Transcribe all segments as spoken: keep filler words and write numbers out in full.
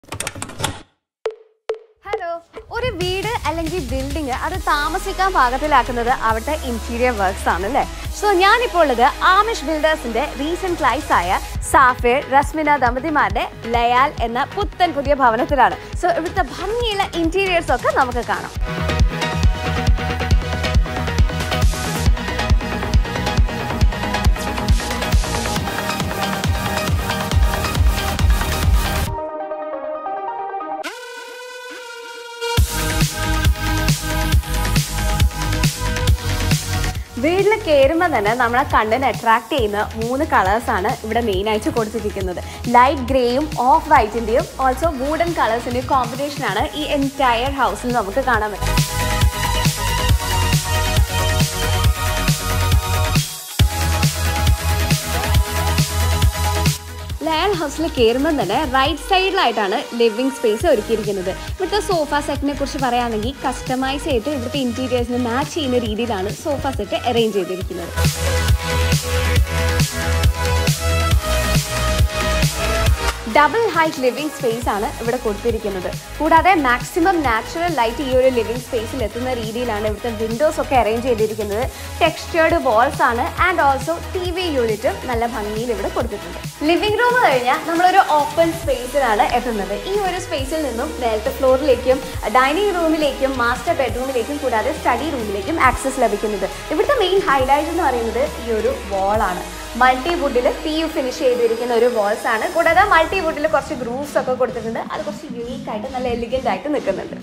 Hello, ഒരു വീട് അല്ലെങ്കിൽ ബിൽഡിംഗ് അത് താമസിക്കാൻ പാകത്തിലാക്കുന്നത് അവിടുത്തെ ഇന്റീരിയർ വർക്ക്സ് ആണല്ലേ. സോ ഞാനിപ്പോൾ ഉള്ളത് ആമിഷ് ബിൽഡേഴ്സിന്റെ റീസെന്റ് ക്ലൈസ് ആയ സാഫിർ റസ്മിന ദമ്പതിമാരുടെ ലയാൽ എന്ന പുത്തൻ പുതിയ ഭവനത്തിലാണ്. സോ ഇവിടുത്തെ ഭംഗിയുള്ള ഇന്റീരിയേഴ്സ് ഒക്കെ നമുക്ക് കാണാം. വീട്ടിൽ കയറുമ്പോൾ തന്നെ നമ്മളെ കണ്ണിന് അട്രാക്ട് ചെയ്യുന്ന മൂന്ന് കളേഴ്സാണ് ഇവിടെ മെയിനായിട്ട് കൊടുത്തിരിക്കുന്നത്. ലൈറ്റ് ഗ്രേയും ഓഫ് വൈറ്റിൻ്റെയും ഓൾസോ വുഡൻ കളേഴ്സിൻ്റെയും കോമ്പിനേഷനാണ് ഈ എൻറ്റയർ ഹൗസിൽ നമുക്ക് കാണാൻ പറ്റും. ലയൽ ഹൗസിൽ കയറുമ്പോൾ തന്നെ റൈറ്റ് സൈഡിലായിട്ടാണ് ലിവിംഗ് സ്പേസ് ഒരുക്കിയിരിക്കുന്നത്. ഇവിടുത്തെ സോഫ സെറ്റിനെ കുറിച്ച് പറയുകയാണെങ്കിൽ കസ്റ്റമൈസ് ചെയ്ത് ഇവിടുത്തെ ഇന്റീരിയേഴ്സിന് മാച്ച് ചെയ്യുന്ന രീതിയിലാണ് സോഫ സെറ്റ് അറേഞ്ച് ചെയ്തിരിക്കുന്നത്. ഡബിൾ ഹൈറ്റ് ലിവിംഗ് സ്പേസ് ആണ് ഇവിടെ കൊടുത്തിരിക്കുന്നത്. കൂടാതെ മാക്സിമം നാച്ചുറൽ ലൈറ്റ് ഈ ഒരു ലിവിംഗ് സ്പേസിൽ എത്തുന്ന രീതിയിലാണ് ഇവിടുത്തെ വിൻഡോസ് ഒക്കെ അറേഞ്ച് ചെയ്തിരിക്കുന്നത്. ടെക്സ്ചേർഡ് വാൾസ് ആണ് ആൻഡ് ഓൾസോ ടി വി യൂണിറ്റും നല്ല ഭംഗിയിൽ ഇവിടെ കൊടുത്തിട്ടുണ്ട്. ലിവിംഗ് റൂം കഴിഞ്ഞാൽ നമ്മളൊരു ഓപ്പൺ സ്പേസിലാണ് എത്തുന്നത്. ഈ ഒരു സ്പേസിൽ നിന്നും നേരത്തെ ഫ്ലോറിലേക്കും ഡൈനിങ് റൂമിലേക്കും മാസ്റ്റർ ബെഡ്റൂമിലേക്കും കൂടാതെ സ്റ്റഡി റൂമിലേക്കും ആക്സസ് ലഭിക്കുന്നത്. ഇവിടുത്തെ മെയിൻ ഹൈലൈറ്റ് എന്ന് പറയുന്നത് ഈ ഒരു വാളാണ്. മൾട്ടി വുഡിൽ പി യു ഫിനിഷ് ചെയ്തിരിക്കുന്ന ഒരു വാൾസ് ആണ്. കൂടാതെ മൾട്ടി വുഡിൽ കുറച്ച് ഗ്രൂവ്സ് ഒക്കെ കൊടുത്തിട്ടുണ്ട്. അത് കുറച്ച് യുണീക്ക് ആയിട്ട് നല്ല എലിഗന്റ് ആയിട്ട് നിൽക്കുന്നുണ്ട്.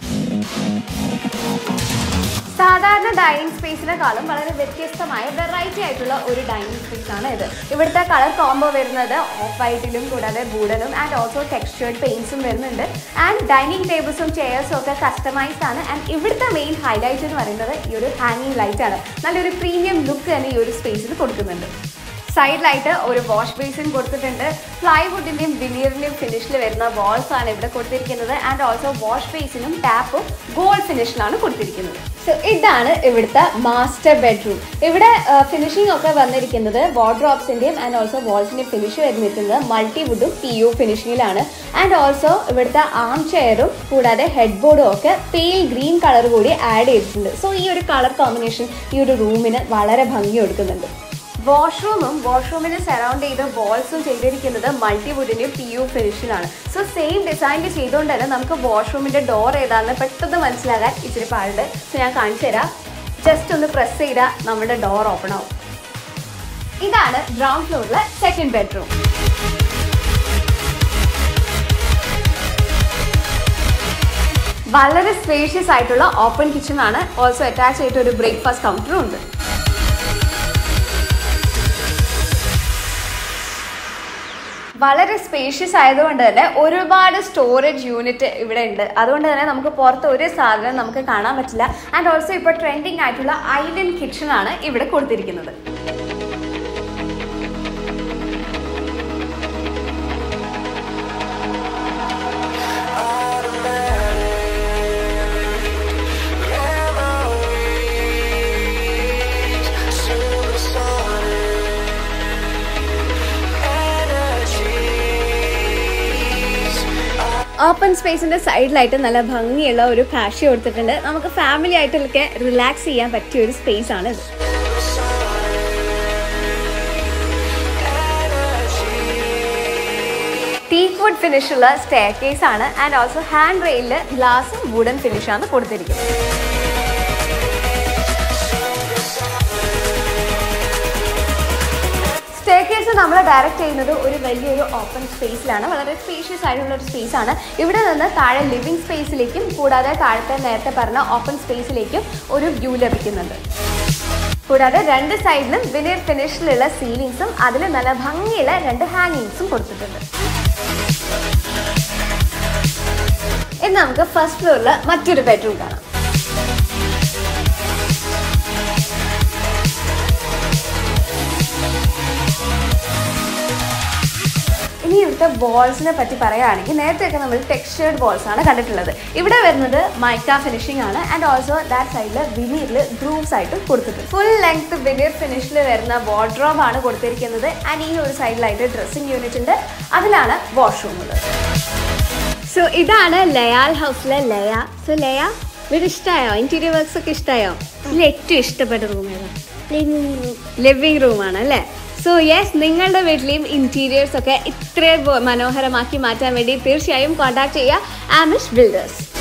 സാധാരണ ഡൈനിങ് സ്പേസിനെക്കാളും വളരെ വ്യത്യസ്തമായ വെറൈറ്റി ആയിട്ടുള്ള ഒരു ഡൈനിങ് സ്പേസ് ആണ് ഇത്. ഇവിടുത്തെ കളർ കോംബോ വരുന്നത് ഓഫ് വൈറ്റിലും കൂടാതെ വുഡനും ആൻഡ് ഓൾസോ ടെക്സ്ചേർഡ് പെയിന്റ്സും വരുന്നുണ്ട്. ആൻഡ് ഡൈനിങ് ടേബിൾസും ചെയർസും ഒക്കെ കസ്റ്റമൈസ്ഡ് ആണ്. ആൻഡ് ഇവിടുത്തെ മെയിൻ ഹൈലൈറ്റ് എന്ന് പറയുന്നത് ഈ ഒരു ഹാങ്ങിങ് ലൈറ്റ് ആണ്. നല്ലൊരു പ്രീമിയം ലുക്ക് തന്നെ ഈ ഒരു സ്പേസിൽ കൊടുക്കുന്നുണ്ട്. സൈഡിലായിട്ട് ഒരു വാഷ് ബേസിൻ കൊടുത്തിട്ടുണ്ട്. പ്ലൈവുഡിൻ്റെയും വിനീറിൻ്റെയും ഫിനിഷിൽ വരുന്ന വാൾസ് ആണ് ഇവിടെ കൊടുത്തിരിക്കുന്നത്. ആൻഡ് ഓൾസോ വാഷ് ബേസിനും ടാപ്പും ഗോൾഡ് ഫിനിഷിലാണ് കൊടുത്തിരിക്കുന്നത്. സോ ഇതാണ് ഇവിടുത്തെ മാസ്റ്റർ ബെഡ്റൂം. ഇവിടെ ഫിനിഷിംഗ് ഒക്കെ വന്നിരിക്കുന്നത് വാർഡ്രോബ്സിൻ്റെയും ആൻഡ് ഓൾസോ വാൾസിൻ്റെയും ഫിനിഷ് വരുന്നിരിക്കുന്നത് മൾട്ടി വുഡും പി യു ഫിനിഷിങ്ങിലാണ്. ആൻഡ് ഓൾസോ ഇവിടുത്തെ ആം ചെയറും കൂടാതെ ഹെഡ് ബോർഡും ഒക്കെ പെയിൽ ഗ്രീൻ കളർ കൂടി ആഡ് ചെയ്തിട്ടുണ്ട്. സോ ഈ ഒരു കളർ കോമ്പിനേഷൻ ഈ ഒരു റൂമിന് വളരെ ഭംഗി കൊടുക്കുന്നുണ്ട്. വാഷ്റൂമും വാഷ്റൂമിനെ സറൗണ്ട് ചെയ്ത വാൾസും ചെയ്തിരിക്കുന്നത് മൾട്ടി വുഡിൻ്റെയും പി യു ഫിനിഷിലാണ്. സോ സെയിം ഡിസൈനിൽ ചെയ്തുകൊണ്ട് തന്നെ നമുക്ക് വാഷ്റൂമിൻ്റെ ഡോർ ഏതാണെന്ന് പെട്ടെന്ന് മനസ്സിലാകാൻ ഇച്ചിരി പാടുണ്ട്. സോ ഞാൻ കാണിച്ചു തരാം. ജസ്റ്റ് ഒന്ന് പ്രസ് ചെയ്താൽ നമ്മുടെ ഡോർ ഓപ്പൺ ആവും. ഇതാണ് ഗ്രൗണ്ട് ഫ്ലോറിലെ സെക്കൻഡ് ബെഡ്റൂം. വളരെ സ്പേഷ്യസ് ആയിട്ടുള്ള ഓപ്പൺ കിച്ചൺ ആണ്. ഓൾസോ അറ്റാച്ച് ആയിട്ട് ഒരു ബ്രേക്ക്ഫാസ്റ്റ് കൗണ്ടറും ഉണ്ട്. വളരെ സ്പേഷ്യസ് ആയതുകൊണ്ട് തന്നെ ഒരുപാട് സ്റ്റോറേജ് യൂണിറ്റ് ഇവിടെ ഉണ്ട്. അതുകൊണ്ട് തന്നെ നമുക്ക് പുറത്ത് ഒരു സാധനം നമുക്ക് കാണാൻ പറ്റില്ല. ആൻഡ് ഓൾസോ ഇപ്പോൾ ട്രെൻഡിങ് ആയിട്ടുള്ള ഐലൻഡ് കിച്ചൺ ആണ് ഇവിടെ കൊടുത്തിരിക്കുന്നത്. ഓപ്പൺ സ്പേസിൻ്റെ സൈഡിലായിട്ട് നല്ല ഭംഗിയുള്ള ഒരു കാഷി കൊടുത്തിട്ടുണ്ട്. നമുക്ക് ഫാമിലി ആയിട്ടൊക്കെ റിലാക്സ് ചെയ്യാൻ പറ്റിയ ഒരു സ്പേസ് ആണ് ഇത്. ടീക്ക് വുഡ് ഫിനിഷുള്ള സ്റ്റെയർ കേസ് ആണ്. ആൻഡ് ഓൾസോ ഹാൻഡ് റെയിലിൽ ഗ്ലാസും വുഡൻ ഫിനിഷാണ് കൊടുത്തിരിക്കുന്നത്. സ്റ്റെയർകേസ് നമ്മൾ ഡയറക്റ്റ് ചെയ്യുന്നത് ഒരു വലിയൊരു ഓപ്പൺ സ്പേസിലാണ്. വളരെ സ്പേഷ്യസ് ആയിട്ടുള്ള ഒരു സ്പേസ് ആണ്. ഇവിടെ നിന്ന് താഴെ ലിവിംഗ് സ്പേസിലേക്കും കൂടാതെ താഴത്തെ നേരത്തെ പറഞ്ഞ ഓപ്പൺ സ്പേസിലേക്കും ഒരു വ്യൂ ലഭിക്കുന്നുണ്ട്. കൂടാതെ രണ്ട് സൈഡിലും വിനീർ ഫിനിഷിലുള്ള സീലിങ്സും അതിൽ നല്ല ഭംഗിയുള്ള രണ്ട് ഹാങ്ങിങ്സും കൊടുത്തിട്ടുണ്ട്. ഇനി നമുക്ക് ഫസ്റ്റ് ഫ്ലോറിൽ മറ്റൊരു ബെഡ്റൂം കാണാം. ഇനി ഇവിടുത്തെ വാൾസിനെ പറ്റി പറയുകയാണെങ്കിൽ നേരത്തെയൊക്കെ നമ്മൾ ടെക്സ്ചേർഡ് വാൾസ് ആണ് കണ്ടിട്ടുള്ളത്. ഇവിടെ വരുന്നത് മൈക്ക ഫിനിഷിംഗ് ആണ്. ആൻഡ് ഓൾസോ ദാറ്റ് സൈഡിൽ വിനീറിൽ ഗ്രൂവ്സ് ആയിട്ട് കൊടുത്തിട്ടുണ്ട്. ഫുൾ ലെങ്ത് വിനീർ ഫിനിഷിൽ വരുന്ന വാർഡ്രോബ് ആണ് കൊടുത്തിരിക്കുന്നത്. ആൻഡ് ഈ ഒരു സൈഡിലായിട്ട് ഡ്രസ്സിംഗ് യൂണിറ്റ് ഉണ്ട്. അതിലാണ് വാഷ്റൂം ഉള്ളത്. സോ ഇതാണ് ലയാൽ ഹൗസിലെ ലയ. സോ ലയ, വീട് ഇഷ്ടമായോ? ഇന്റീരിയർ വർക്ക്സ് ഒക്കെ ഇഷ്ടമായോ? ഇതിൽ ഏറ്റവും ഇഷ്ടപ്പെട്ട റൂം ഏതാ? ലിവിംഗ് റൂം ആണ് അല്ലേ? സോ യെസ്, നിങ്ങളുടെ വീട്ടിലെയും ഇന്റീരിയേഴ്സ് ഒക്കെ ഇത്രയും മനോഹരമാക്കി മാറ്റാൻ വേണ്ടി തീർച്ചയായും കോൺടാക്ട് ചെയ്യുക ആമിഷ് ബിൽഡേഴ്സ്.